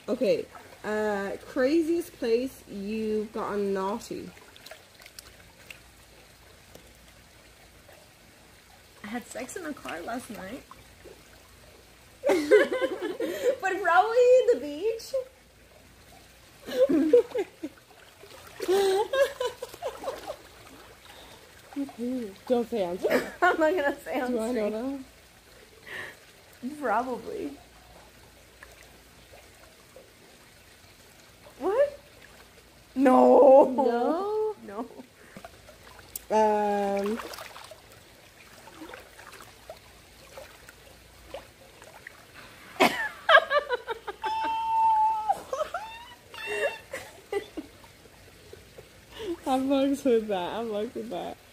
Okay. Craziest place you've gotten naughty. I had sex in a car last night. But probably the beach. Don't say answer. I'm not gonna say on Do I know stream. that? Probably. What? No. No? No. I'm bugs with that. I'm bugs with that.